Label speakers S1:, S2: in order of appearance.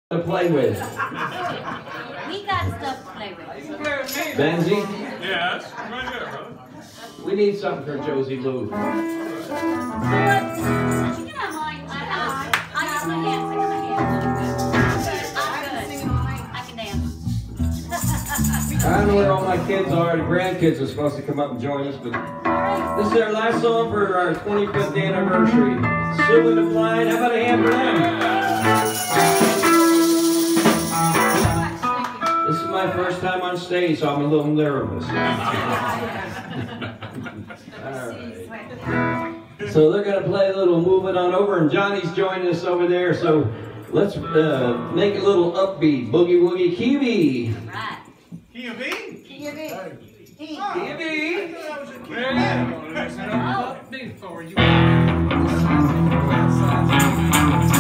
S1: to play with.
S2: We got stuff to play with.
S3: You can play with me.
S1: Benzie?
S3: Yes, right here, brother.
S1: We need something for Josie Lou.
S2: You can have mine. I use my hands. I got my hands. I'm good. I can dance.
S1: I don't know where all my kids are. The grandkids are supposed to come up and join us, but this is our last song for our 25th anniversary. Sue and the Blind. How about a hand for them? This is my first time on stage, so I'm a little nervous. Alright. So they're going to play a little Move It On Over, and Johnny's joining us over there, so let's make a little upbeat. Boogie Woogie Kiwi.
S2: Right.
S3: Keepin?
S2: Keepin.
S3: Keepin?
S2: Oh.
S3: Before you